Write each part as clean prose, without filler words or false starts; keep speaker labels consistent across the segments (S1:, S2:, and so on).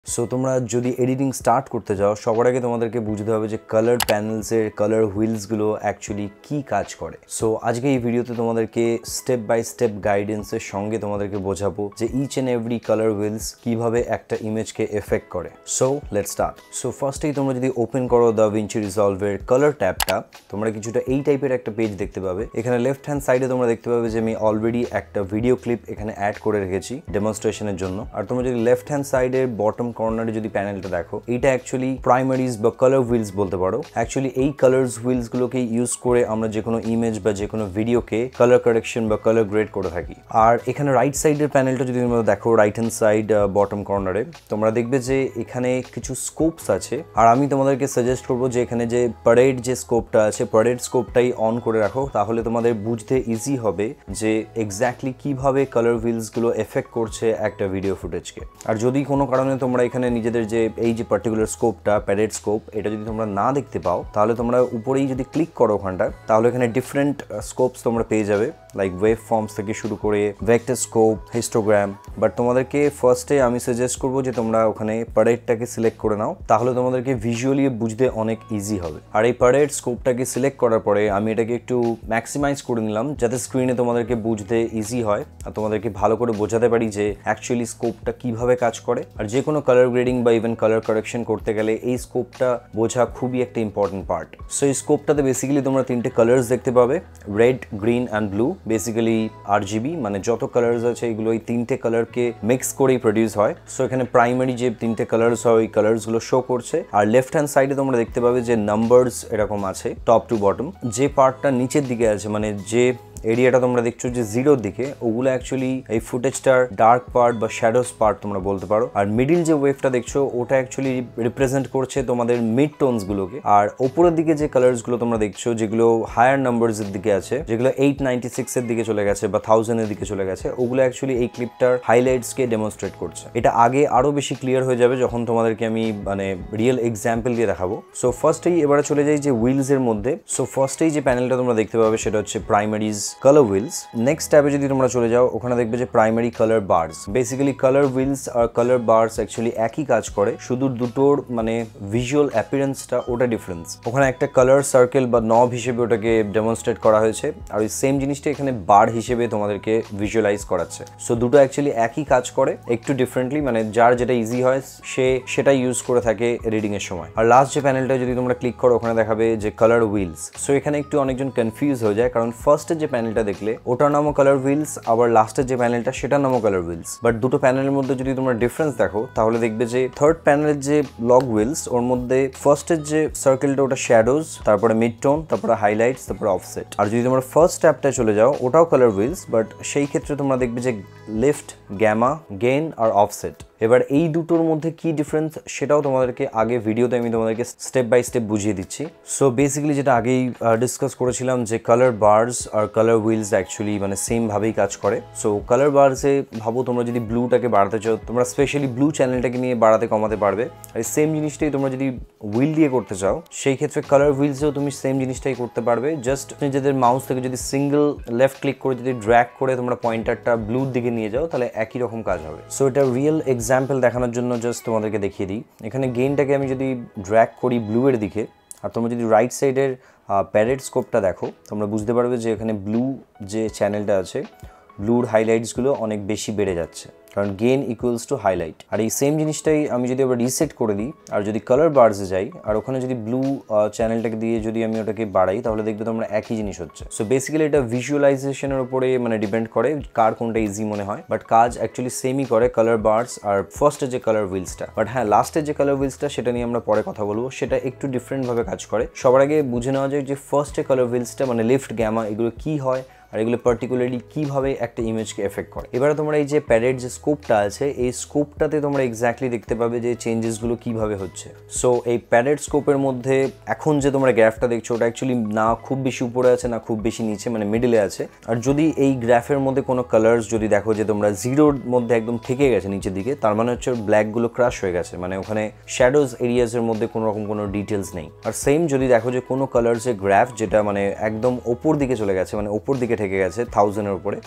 S1: So তোমরা যদি editing start করতে যাও সবার আগে তোমাদেরকে বুঝতে হবে যে কালার প্যানেলসের কালার হুইলসগুলো অ্যাকচুয়ালি কি কাজ করে। সো আজকে এই ভিডিওতে তোমাদেরকে স্টেপ বাই স্টেপ গাইডেন্সের সঙ্গে তোমাদেরকে বোঝাবো যে each and every colour wheels কিভাবে একটা ইমেজকে এফেক্ট করে। So let's start. সো ফার্স্টেই তোমরা যদি ওপেন করো DaVinci Resolve-এর কালার ট্যাবটা, তোমরা কিছুটা এই টাইপের একটা পেজ দেখতে পাবে। এখানে লেফট হ্যান্ড সাইডে তোমরা দেখতে পাবে যে আমি অলরেডি একটা ভিডিও ক্লিপ এখানে অ্যাড করে রেখেছি ডেমনস্ট্রেশনের জন্য। আর তোমরা যদি লেফট হ্যান্ড সাইডের বটম কর্নারে যদি প্যানেলটা দেখো, এইটা অ্যাকচুয়ালি প্রাইমারিজ বা কালার হুইলস বলতে পারো। অ্যাকচুয়ালি এই কালার্স হুইলসগুলোকে ইউজ করে আমরা যে কোনো ইমেজ বা যে কোনো ভিডিওকে কালার কারেকশন বা কালার গ্রেড করে থাকি। আর এখানে রাইট সাইডের প্যানেলটা যদি তোমরা দেখো রাইট হ্যান্ড সাইড বটম কর্নারে, তোমরা দেখবে যে এখানে কিছু স্কোপস আছে। আর আমি তোমাদেরকে সাজেস্ট করবো যে এখানে যে প্যারেড যে স্কোপটা আছে, প্যারেড স্কোপটাই অন করে রাখো, তাহলে তোমাদের বুঝতে ইজি হবে যে এক্স্যাক্টলি কিভাবে কালার হুইলসগুলো এফেক্ট করছে একটা ভিডিও ফুটেজকে। আর যদি কোনো কারণে তোমরা এখানে নিজেদের যে এই যে পার্টিকুলার স্কোপটা প্যারেড স্কোপ, এটা যদি তোমরা না দেখতে পাও, তাহলে তোমরা উপরেই যদি ক্লিক করো ওখানটা, তাহলে এখানে ডিফারেন্ট স্কোপস তোমরা পেয়ে যাবে, লাইক ওয়েভ ফর্মস থেকে শুরু করে ভেক্টর স্কোপ, হিস্টোগ্রাম। বাট তোমাদেরকে ফার্স্টে আমি সাজেস্ট করবো যে তোমরা ওখানে প্যারেডটাকে সিলেক্ট করে নাও, তাহলে তোমাদেরকে ভিজুয়ালি বুঝতে অনেক ইজি হবে। আর এই প্যারেড স্কোপটাকে সিলেক্ট করার পরে আমি এটাকে একটু ম্যাক্সিমাইজ করে নিলাম, যাতে স্ক্রিনে তোমাদেরকে বুঝতে ইজি হয় আর তোমাদেরকে ভালো করে বোঝাতে পারি যে অ্যাকচুয়ালি স্কোপটা কিভাবে কাজ করে। আর যে কোনো কালার গ্রেডিং বা ইভেন কালার কারেকশন করতে গেলে এই স্কোপটা বোঝা খুবই একটা ইম্পর্টেন্ট পার্ট। সো এই স্কোপটাতে বেসিক্যালি তোমরা তিনটে কালার্স দেখতে পাবে, red, green and blue. Basically RGB মানে যত কালার্স আছে এগুলো এই তিনটে কালারকে মিক্স করেই প্রডিউস হয়। সো এখানে প্রাইমারি যে তিনটে কালার্স হয় ওই কালার্সগুলো শো করছে। আর লেফট হ্যান্ড সাইডে তোমরা দেখতে পাবে যে নাম্বারস এরকম আছে টপ টু বটম। যে পার্টটা নিচের দিকে আছে, মানে যে এরিয়াটা তোমরা দেখছো যে জিরোর দিকে, ওগুলো অ্যাকচুয়ালি এই ফুটেজটার ডার্ক পার্ট বা শ্যাডোস পার্ট তোমরা বলতে পারো। আর মিডিল যে ওয়েভটা দেখছো ওটা অ্যাকচুয়ালি রিপ্রেজেন্ট করছে তোমাদের মিড টোনস গুলোকে। আর ওপরের দিকে যে কালার্স গুলো তোমরা দেখছো যেগুলো হায়ার নাম্বারস এর দিকে আছে, যেগুলো 896 এর দিকে চলে গেছে বা 1000 এর দিকে চলে গেছে, ওগুলো অ্যাকচুয়ালি এই ক্লিপটার হাইলাইটস কে ডেমনস্ট্রেট করছে। এটা আগে আরো বেশি ক্লিয়ার হয়ে যাবে যখন তোমাদেরকে আমি মানে রিয়েল এক্সাম্পল দিয়ে দেখাবো। সো ফার্স্টেই এবারে চলে যাই যে হুইলস এর মধ্যে। সো ফার্স্টেই যে প্যানেলটা তোমরা দেখতে পাবে সেটা হচ্ছে প্রাইমারিজ কালার হুইলস। নেক্সট ট্যাবে যদি তোমরা চলে যাও, ওখানে দেখবে যে primary colour bars. Basically colour wheels আর কালার বার্স অ্যাকচুয়ালি একই কাজ করে, শুধু দুটোর মানে ভিজুয়াল অ্যাপিয়ারেন্সটা ওটা ডিফারেন্স। ওখানে একটা কালার সার্কেল বা নব হিসেবে ওটাকে ডেমনস্ট্রেট করা হয়েছে, আর ওই সেম জিনিসটা এখানে বার হিসেবে তোমাদেরকে ভিজুয়ালাইজ করাচ্ছে। সো দুটো অ্যাকচুয়ালি একই কাজ করে, একটু ডিফারেন্টলি, মানে যার যেটা ইজি হয় সে সেটা ইউজ করে থাকে এডিটিং এর সময়। আর লাস্ট যে প্যানেলটা যদি তোমরা ক্লিক করো, ওখানে দেখাবে যে কালার হুইলস। সো এখানে একটু অনেকজন কনফিউজ হয়ে যায়, কারণ ফার্স্টের যে প্যানেলটা দেখলে ওটার নামও কালার হুইলস, আবার লাস্টের যে প্যানেলটা সেটার নামও কালার হুইলস। বাট দুটো প্যানেলের মধ্যে যদি তোমরা ডিফারেন্স দেখো, তাহলে দেখবে যে থার্ড প্যানেলের যে লগ হুইলস, ওর মধ্যে ফার্স্টের যে সার্কেলটা ওটা শ্যাডোজ, তারপরে মিড টোন, তারপরে হাইলাইটস, তারপরে অফসেট। আর যদি তোমরা ফার্স্ট ট্যাবটায় চলে যাও, ওটাও কালার হুইলস, বাট সেই ক্ষেত্রে তোমরা দেখবে যে লিফট, গ্যামা, গেইন আর অফসেট। এবার এই দুটোর মধ্যে কি ডিফারেন্স সেটাও তোমাদেরকে আগে ভিডিওতে আমি তোমাদেরকে স্টেপ বাই স্টেপ বুঝিয়ে দিচ্ছি। সো বেসিক্যালি যেটা আগেই ডিসকাস করেছিলাম যে কালার বার্স আর কালার হুইলস অ্যাকচুয়ালি মানে সেম ভাবেই কাজ করে। সো কালার বার্সে ভাবো তোমরা যদি ব্লুটাকে বাড়াতে চাও, তোমরা স্পেশালি ব্লু চ্যানেলটাকে নিয়ে বাড়াতে কমাতে পারবে। আর সেম জিনিসটাই তোমরা যদি হুইল দিয়ে করতে চাও, সেই ক্ষেত্রে কালার হুইলসেও তুমি সেম জিনিসটাই করতে পারবে। জাস্ট নিজেদের মাউস থেকে যদি সিঙ্গেল লেফট ক্লিক করে যদি ড্র্যাগ করে তোমরা পয়েন্টারটা ব্লুর দিকে নিয়ে যাও, তাহলে একই রকম কাজ হবে। সো এটা রিয়েল এক্সাম্পল দেখানোর জন্য জাস্ট তোমাদেরকে দেখিয়ে দিই। এখানে গেইনটাকে আমি যদি ড্র্যাগ করি ব্লু এর দিকে, আর তোমরা যদি রাইট সাইডের প্যারেড স্কোপটা দেখো, তোমরা বুঝতে পারবে যে এখানে ব্লু যে চ্যানেলটা আছে, ব্লুর হাইলাইটসগুলো অনেক বেশি বেড়ে যাচ্ছে, কারণ গেইন ইকুয়ালস টু হাইলাইট। আর এই সেম জিনিসটাই আমি যদি আবার রিসেট করে দিই আর যদি কালার বার্সে যাই, আর ওখানে যদি ব্লু চ্যানেলটাকে দিয়ে যদি আমি ওটাকে বাড়াই, তাহলে দেখবে তোমরা একই জিনিস হচ্ছে। সো বেসিক্যালি এটা ভিজুয়ালাইজেশনের উপরে মানে ডিপেন্ড করে কার কোনটা ইজি মনে হয়, বাট কাজ অ্যাকচুয়ালি সেমই করে কালার বার্স আর ফার্স্টের যে কালার হুইলসটা। বাট হ্যাঁ, লাস্টের যে কালার হুইলসটা সেটা নিয়ে আমরা পরে কথা বলবো, সেটা একটু ডিফারেন্টভাবে কাজ করে। সবার আগে বুঝে নেওয়া যায় যে ফার্স্টের কালার হুইলসটা মানে লিফট, গ্যামা এগুলো কি হয় আর এগুলো পার্টিকুলারলি কিভাবে একটা ইমেজকে এফেক্ট করে। এবারে তোমরা এই যে প্যারেড যে স্কোপটা আছে, এই স্কোপটাতে তোমরা এক্স্যাক্টলি দেখতে পাবে যে চেঞ্জেসগুলো কিভাবে হচ্ছে। সো এই প্যারেড স্কোপের মধ্যে এখন যে তোমরা গ্রাফটা দেখছো, ওটা অ্যাকচুয়ালি না খুব বেশি উপরে আছে না খুব বেশি নিচে, মানে মিডলে আছে। আর যদি এই গ্রাফের মধ্যে কোনো কালার্স যদি দেখো যে তোমরা জিরোর মধ্যে একদম থেকে গেছে নিচের দিকে, তার মানে হচ্ছে ব্ল্যাকগুলো ক্রাশ হয়ে গেছে, মানে ওখানে শ্যাডোজ এরিয়াজের মধ্যে কোনো রকম কোনো ডিটেলস নেই। আর সেম যদি দেখো যে কোনো কালার্সের গ্রাফ যেটা মানে একদম ওপর দিকে চলে গেছে, মানে ওপর দিকে ঠেকে গেছে 1000-এর উপরে,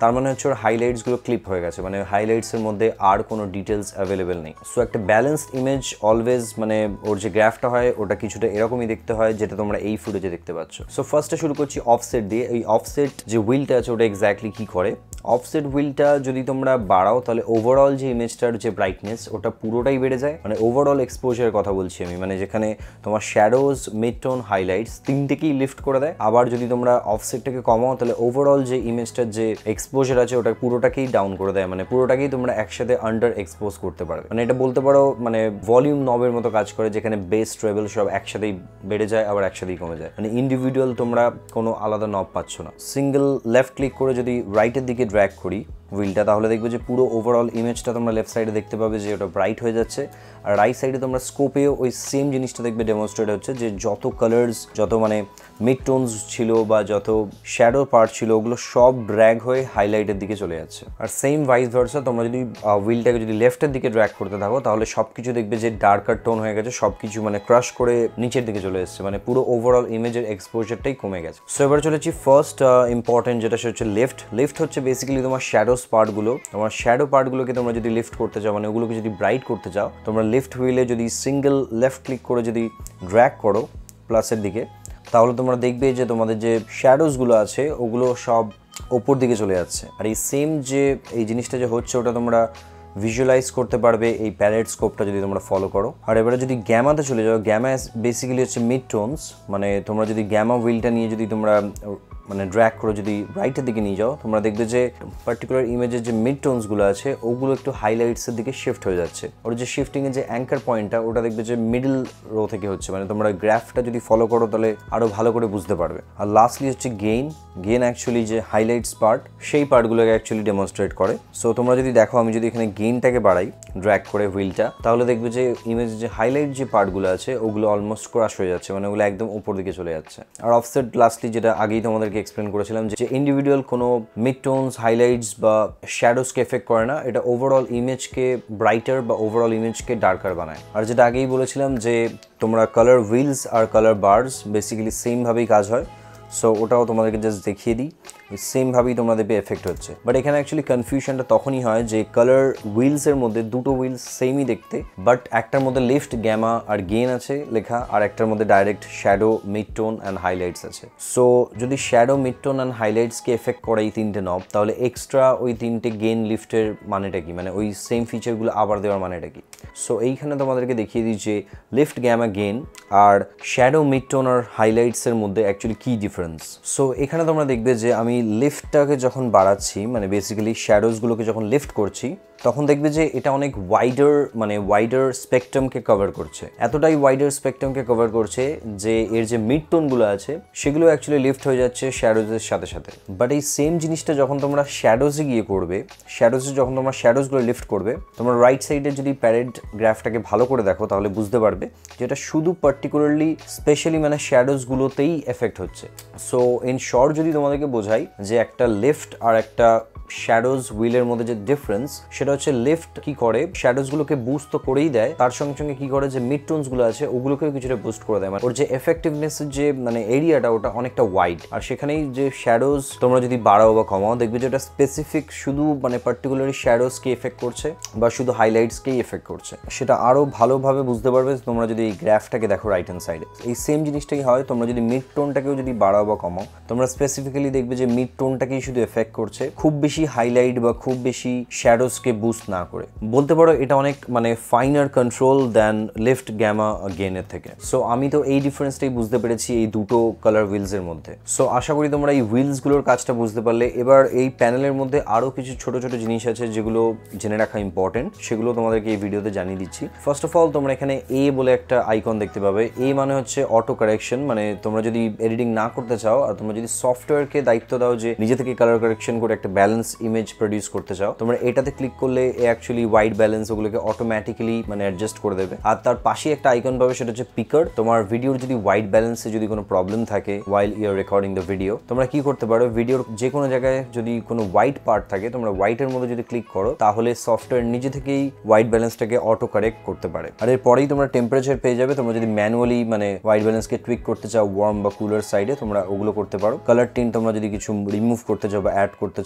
S1: তার মানে হচ্ছে ওর হাইলাইটসগুলো ক্লিপ হয়ে গেছে, মানে হাইলাইটসের মধ্যে আর কোনো ডিটেলস অ্যাভেলেবেল নেই। সো একটা ব্যালেন্সড ইমেজ অলওয়েজ মানে ওর যে গ্রাফটা হয় ওটা কিছুটা এরকমই দেখতে হয়, যেটা তোমরা এই ফুটেজে দেখতে পাচ্ছ। সো ফার্স্টে শুরু করছি অফসেট দিয়ে। এই অফসেট যে হুইলটা আছে ওটা এক্স্যাক্টলি কি করে। অফসেট হুইলটা যদি তোমরা বাড়াও তাহলে ওভারঅল যে ইমেজটার যে ব্রাইটনেস ওটা পুরোটাই বেড়ে যায়, মানে ওভারঅল এক্সপোজারের কথা বলছি আমি, মানে যেখানে তোমার শ্যাডোজ, মিড টোন, হাইলাইটস তিনটেকেই লিফট করে দেয়। আবার যদি তোমরা অফসেটটাকে কমাও তাহলে ওভারঅল যে ইমেজটার যে এক্সপোজার আছে ওটা পুরোটাকেই ডাউন করে দেয়, মানে পুরোটাকেই তোমরা একসাথে আন্ডার এক্সপোজ করতে পারবে। মানে এটা বলতে পারো মানে ভলিউম নবের মতো কাজ করে, যেখানে বেস ট্রেবল সব একসাথেই বেড়ে যায় আবার একসাথেই কমে যায়, মানে ইন্ডিভিজুয়াল তোমরা কোনো আলাদা নব পাচ্ছ না। সিঙ্গেল লেফট ক্লিক করে যদি রাইটের দিকে ড্র্যাগ করি হুইলটা, তাহলে দেখবে যে পুরো ওভারঅল ইমেজটা তোমরা লেফট সাইডে দেখতে পাবে যে ওটা ব্রাইট হয়ে যাচ্ছে। আর রাইট সাইডে তোমরা স্কোপেও ওই সেম জিনিসটা দেখবে ডেমনস্ট্রেট হচ্ছে, যে যত কালার্স, যত মানে মিড টোনস ছিল বা যত শ্যাডো পার্ট ছিল ওগুলো সব ড্র্যাগ হয়ে হাইলাইটের দিকে চলে যাচ্ছে। আর সেম ভাইস ভার্সা তোমরা যদি হুইলটাকে যদি লেফটের দিকে ড্র্যাগ করতে থাকো তাহলে সব কিছু দেখবে যে ডার্কার টোন হয়ে গেছে, সব কিছু মানে ক্রাশ করে নিচের দিকে চলে এসছে, মানে পুরো ওভারঅল ইমেজের এক্সপোজারটাই কমে গেছে। সো এবার চলেছি ফার্স্ট ইম্পর্টেন্ট যেটা সেটা হচ্ছে লেফট। লেফট হচ্ছে বেসিক্যালি তোমার শ্যাডোস পার্টগুলো, তোমার শ্যাডো পার্টগুলোকে তোমরা যদি লিফট করতে চাও, মানে ওগুলোকে যদি ব্রাইট করতে চাও, তোমরা লেফট হুইলে যদি সিঙ্গেল লেফট ক্লিক করে যদি ড্র্যাগ করো প্লাসের দিকে, তাহলে তোমরা দেখবে যে তোমাদের যে শ্যাডোসগুলো আছে ওগুলো সব ওপর দিকে চলে যাচ্ছে। আর এই সেম যে এই জিনিসটা যে হচ্ছে ওটা তোমরা ভিজুয়ালাইজ করতে পারবে এই প্যালেট স্কোপটা যদি তোমরা ফলো করো। আর এবারে যদি গ্যামাতে চলে যাও, গ্যামা বেসিক্যালি হচ্ছে মিড টোনস, মানে তোমরা যদি গ্যামা হুইলটা নিয়ে যদি তোমরা মানে ড্র্যাগ করে যদি রাইটের দিকে নিয়ে যাও, তোমরা দেখবে যে পার্টিকুলার ইমেজের যে মিড টোনসগুলো আছে ওগুলো একটু হাইলাইটসের দিকে শিফট হয়ে যাচ্ছে। ওর যে শিফটিংয়ের যে অ্যাঙ্কার পয়েন্টটা ওটা দেখবে যে মিডল রো থেকে হচ্ছে, মানে তোমরা গ্রাফটা যদি ফলো করো তাহলে আরও ভালো করে বুঝতে পারবে। আর লাস্টলি হচ্ছে গেইন অ্যাকচুয়ালি যে হাইলাইটস পার্ট সেই পার্টগুলোকে অ্যাকচুয়ালি ডেমনস্ট্রেট করে। সো তোমরা যদি দেখো, আমি যদি এখানে গেইনটাকে বাড়াই ড্র্যাগ করে হুইলটা, তাহলে দেখবে যে ইমেজের যে হাইলাইট যে পার্টগুলো আছে ওগুলো অলমোস্ট ক্রাশ হয়ে যাচ্ছে, মানে ওগুলো একদম উপর দিকে চলে যাচ্ছে। আর অফসেট লাস্টলি যেটা আগেই তোমাদেরকে এক্সপ্লেন করেছিলাম যে ইন্ডিভিজুয়াল কোনো মিড টোনস, হাইলাইটস বা শ্যাডোসকে এফেক্ট করে না, এটা ওভারঅল ইমেজকে ব্রাইটার বা ওভারঅল ইমেজকে ডার্কার বানায়। আর যেটা আগেই বলেছিলাম যে তোমরা কালার হুইলস আর কালার বার্স বেসিক্যালি সেমভাবেই কাজ হয়। সো ওটাও তোমাদেরকে জাস্ট দেখিয়ে দিই, সেমভাবেই তোমরা দেখবে এফেক্ট হচ্ছে। বাট এখানে অ্যাকচুয়ালি কনফিউশনটা তখনই হয় যে কালার হুইলসের মধ্যে দুটো হুইলস সেমই দেখতে, বাট একটার মধ্যে লিফট, গ্যামা আর গেইন আছে লেখা, আর একটার মধ্যে direct shadow, mid tone and highlights আছে। সো যদি শ্যাডো, মিড টোন অ্যান্ড হাইলাইটসকে এফেক্ট করে এই তিনটে নব, তাহলে এক্সট্রা ওই তিনটে গেইন, লিফটের মানেটা কি, মানে ওই সেম ফিচারগুলো আবার দেওয়ার মানেটা কি। সো এইখানে তোমাদেরকে দেখিয়ে দিই যে লিফট, গ্যামা, গেইন আর শ্যাডো, মিড টোন আর হাইলাইটসের মধ্যে অ্যাকচুয়ালি কী ডিফারেন্স। সো এখানে তোমরা দেখবে যে আমি লিফটটাকে যখন বাড়াচ্ছি, মানে বেসিক্যালি শ্যাডোজগুলোকে যখন লিফট করছি, তখন দেখবে যে এটা অনেক ওয়াইডার স্পেকট্রামকে কভার করছে, এতটাই ওয়াইডার স্পেকট্রামকে কভার করছে যে এর যে মিড টোনগুলো আছে সেগুলো অ্যাকচুয়ালি লিফট হয়ে যাচ্ছে শ্যাডোজের সাথে সাথে। বাট এই সেম জিনিসটা যখন তোমরা শ্যাডোজে গিয়ে করবে, যখন তোমরা শ্যাডোজগুলো লিফট করবে, তোমরা রাইট সাইডে যদি প্যারেন্ট গ্রাফটাকে ভালো করে দেখো তাহলে বুঝতে পারবে যে এটা শুধু পার্টিকুলারলি স্পেশালি মানে শ্যাডোজগুলোতেই এফেক্ট হচ্ছে। সো ইন শর্ট যদি তোমাদেরকে বোঝাই যে একটা লিফট আর একটা শ্যাডোজ হুইলের মধ্যে যে ডিফারেন্স, সেটা হচ্ছে লিফট কি করে শ্যাডোজগুলোকে বুস্ট তো করেই দেয়, তার সঙ্গে সঙ্গে কি করে যে মিড টোনসগুলো আছে ওগুলোকেও কিছুটা বুস্ট করে দেয়, মানে ওর যে এফেক্টিভনেসের যে মানে এরিয়াটা ওটা অনেকটা ওয়াইড। আর সেখানেই যে শ্যাডোজ তোমরা যদি বাড়াও বা কমাও, দেখবে যে এটা স্পেসিফিক শুধু মানে পার্টিকুলারলি শ্যাডোজকে এফেক্ট করছে বা শুধু হাইলাইটসকেই এফেক্ট করছে, সেটা আরও ভালোভাবে বুঝতে পারবে তোমরা যদি এই গ্রাফটাকে দেখো রাইট হ্যান্ড সাইডে। এই সেম জিনিসটাই হয়, তোমরা যদি মিড টোনটাকেও যদি বাড়াও বা কমাও, তোমরা স্পেসিফিক্যালি দেখবে যে মিড টোনটাকেই শুধু এফেক্ট করছে, খুব বেশি হাইলাইট বা খুব বেশি শ্যাডোজকে বুস্ট না করে। বলতে পারো এটা অনেক মানে finer control than lift, gamma, গেইনের থেকে। সো আমি তো এই ডিফারেন্সটাই বুঝতে পেরেছি এই দুটো কালার হুইলসের মধ্যে। সো আশা করি তোমরা এই হুইলসগুলোর কাজটা বুঝতে পারলে। এবার এই প্যানেলের মধ্যে আরও কিছু ছোট ছোট জিনিস আছে যেগুলো জেনে রাখা ইম্পর্টেন্ট, সেগুলো তোমাদেরকে এই ভিডিওতে জানিয়ে দিচ্ছি। ফার্স্ট অফ অল তোমরা এখানে এ বলে একটা আইকন দেখতে পাবে। এ মানে হচ্ছে অটো কারেকশন, মানে তোমরা যদি এডিটিং না করতে চাও আর তোমরা যদি সফটওয়্যারকে দায়িত্ব দাও যে নিজে থেকে কালার কারেকশন করে একটা ব্যালেন্স ইমেজ প্রডিউস করতে চাও, তোমরা এটাতে ক্লিক করলে অ্যাকচুয়ালি হোয়াইট ব্যালেন্স ওগুলোকে অটোমেটিক্যালি মানে অ্যাডজাস্ট করে দেবে। আর তার পাশে একটা আইকন পাবে, সেটা হচ্ছে পিকার। তোমার ভিডিওর যদি হোয়াইট ব্যালেন্সে যদি কোনো প্রবলেম থাকে while you are recording the video, তোমরা কি করতে পারো, ভিডিওর যে কোনো জায়গায় যদি কোনো হোয়াইট পার্ট থাকে তোমরা হোয়াইটের মধ্যে যদি ক্লিক করো, তাহলে সফটওয়্যার নিজে থেকেই হোয়াইট ব্যালেন্সটাকে অটো কারেক্ট করতে পারে। আর এরপরেই তোমরা টেম্পারেচার পেয়ে যাবে। তোমরা যদি ম্যানুয়ালি মানে হোয়াইট ব্যালেন্সকে টুইক করতে চাও ওয়ার্ম বা কুলার সাইডে, তোমরা ওগুলো করতে পারো। কালার টিন তোমরা যদি কিছু রিমুভ করতে চাও বা অ্যাড করতে চাও, তোমরা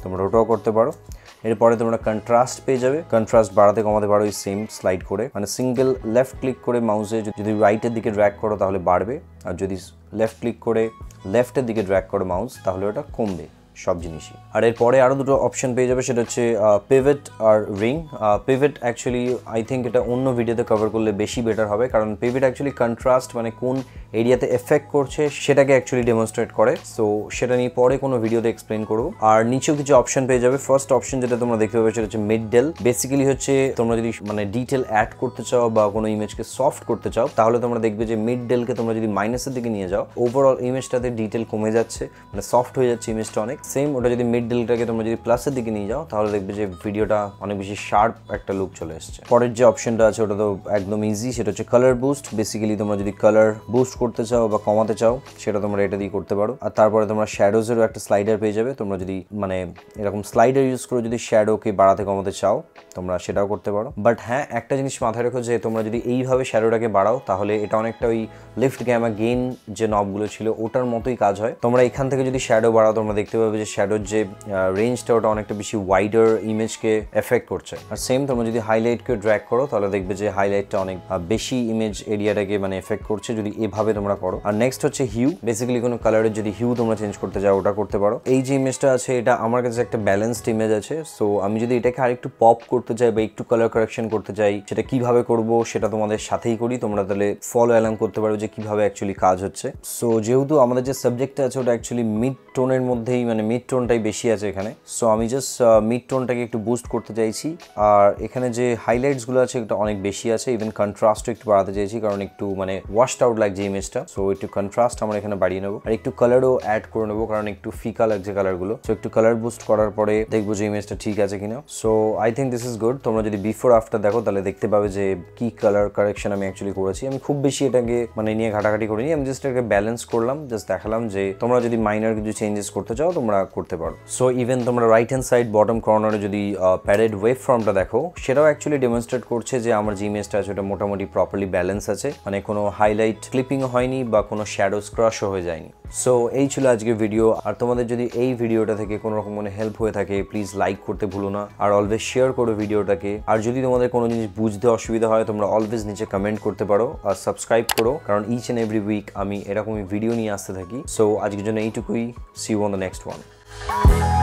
S1: তোমরা ওটাও করতে পারো। এরপরে তোমরা কন্ট্রাস্ট পেয়ে যাবে, কন্ট্রাস্ট বাড়াতে কমাতে পারো এই সেম স্লাইড করে, মানে সিঙ্গেল লেফট ক্লিক করে মাউসে যদি রাইটের দিকে ড্র্যাগ করো তাহলে বাড়বে, আর যদি লেফট ক্লিক করে লেফটের দিকে ড্র্যাগ করো মাউস তাহলে ওটা কমবে সব জিনিসই। আর এরপরে আরও দুটো অপশন পেয়ে যাবে, সেটা হচ্ছে পিভট আর ring. Pivot actually I think এটা অন্য ভিডিওতে কভার করলে বেশি বেটার হবে, কারণ পিভট অ্যাকচুয়ালি কন্ট্রাস্ট মানে কোন এরিয়াতে এফেক্ট করছে সেটাকে অ্যাকচুয়ালি ডেমনস্ট্রেট করে, সো সেটা নিয়ে পরে কোনো ভিডিওতে এক্সপ্লেন করবো। আর নিচেও কিছু অপশন পেয়ে যাবে। ফার্স্ট অপশন যেটা তোমরা দেখতে পাবে সেটা হচ্ছে মিড ডেল। বেসিক্যালি হচ্ছে তোমরা যদি মানে ডিটেল অ্যাড করতে চাও বা কোনো ইমেজকে সফট করতে চাও তাহলে তোমরা দেখবে যে মিড ডেলকে তোমরা যদি মাইনাসের দিকে নিয়ে যাও ওভারঅল ইমেজটাতে ডিটেল কমে যাচ্ছে, মানে সফট হয়ে যাচ্ছে ইমেজটা অনেক। সেম ওটা যদি মিড ডেলটাকে তোমরা যদি প্লাসের দিকে নিয়ে যাও তাহলে দেখবে যে ভিডিওটা অনেক বেশি শার্প একটা লুক চলে এসছে। পরের যে অপশনটা আছে ওটা তো একদম ইজি, সেটা হচ্ছে কালার বুস্ট। বেসিক্যালি তোমরা যদি কালার বুস্ট করতে চাও বা কমাতে চাও সেটা তোমরা এটা দিয়ে করতে পারো। আর তারপরে তোমরা শ্যাডোজেরও একটা স্লাইডার পেয়ে যাবে, তোমরা যদি মানে এরকম স্লাইডার ইউজ করে যদি শ্যাডোকে বাড়াতে কমাতে চাও তোমরা সেটাও করতে পারো। বাট হ্যাঁ, একটা জিনিস মাথায় রেখো যে তোমরা যদি এইভাবে শ্যাডোটাকে বাড়াও তাহলে এটা অনেকটা ওই লিফট গ্যামা গেইন যে নবগুলো ছিল ওটার মতোই কাজ হয়। তোমরা এখান থেকে যদি শ্যাডো বাড়াও তোমরা দেখতে পাবে যে শ্যাডোর যে রেঞ্জটা ওটা অনেকটা বেশি ওয়াইডার ইমেজকে এফেক্ট করছে। আর সেম তোমরা যদি হাইলাইটকে ড্র্যাগ করো তাহলে দেখবে যে হাইলাইটটা অনেক বেশি ইমেজ এরিয়াটাকে মানে এফেক্ট করছে যদি এভাবে তোমরা করো। আর নেক্সট হচ্ছে হিউ। বেসিক্যালি কোনো কালারের যদি হিউ তোমরা চেঞ্জ করতে চাও ওটা করতে পারো। এই যে ইমেজটা আছে এটা আমার কাছে একটা ব্যালেন্সড ইমেজ আছে, সো আমি যদি এটাকে আরেকটু পপ করতে চাই বা একটু কালার কারেকশন করতে চাই সেটা কিভাবে করব সেটা তোমাদের সাথেই করি, তোমরা তাহলে ফলো অ্যালাং করতে পারো যে কিভাবে অ্যাকচুয়ালি কাজ হচ্ছে। সো যেহেতু আমাদের যে সাবজেক্টটা আছে ওটা অ্যাকচুয়ালি মিড টোনের মধ্যেই, মানে মিড টোনটাই বেশি আছে এখানে, সো আমি জাস্ট মিড টোনটাকে একটু বুস্ট করতে চাইছি। আর এখানে যে হাইলাইটসগুলো আছে এটা অনেক বেশি আছে, ইভেন কন্ট্রাস্টও একটু বাড়াতে চাইছি কারণ একটু মানে ওয়াশড আউট লাগছে ইমেজটা, সো একটু কন্ট্রাস্ট আমরা এখানে বাড়িয়ে নেবো। আর একটু কালারও অ্যাড করে নেবো কারণ একটু ফিকা লাগছে কালারগুলো, সো একটু কালার বুস্ট করার পরে দেখবো যে ইমেজটা ঠিক আছে কিনা। So I think this is good. তোমরা যদি বিফোর আফটার দেখো তাহলে দেখতে পাবে যে কি কালার কারেকশন আমি অ্যাকচুয়ালি করেছি। আমি খুব বেশি এটাকে মানে নিয়ে ঘাটাঘাটি করিনি, আমি জাস্ট এটাকে ব্যালেন্স করলাম, জাস্ট দেখালাম যে তোমরা যদি মাইনার কিছু চেঞ্জেস করতে চাও তোমরা করতে পারো। সো ইভেন তোমরা রাইট হ্যান্ড সাইড বটম কর্নারে যদি প্যারেড ওয়েভ ফর্মটা দেখো সেটাও অ্যাকচুয়ালি ডেমনস্ট্রেট করছে যে আমার যে ইমেজটা আছে ওটা মোটামুটি প্রপারলি ব্যালেন্স আছে, মানে কোনো হাইলাইট ক্লিপিংও হয়নি বা কোনো শ্যাডো স্ক্রাশও হয়ে যায়নি। সো এই ছিল আজকের ভিডিও। আর তোমাদের যদি এই ভিডিওটা থেকে কোনো রকম মানে হেল্প হয়ে থাকে প্লিজ লাইক করতে ভুলো না, আর অলওয়েজ শেয়ার করো ভিডিওটাকে। আর যদি তোমাদের কোনো জিনিস বুঝতে অসুবিধা হয় তোমরা অলওয়েজ নিচে কমেন্ট করতে পারো, আর সাবস্ক্রাইব করো কারণ ইচ অ্যান্ড এভরি উইক আমি এরকমই ভিডিও নিয়ে আসতে থাকি। সো আজকের জন্য এইটুকুই, see you on the next one.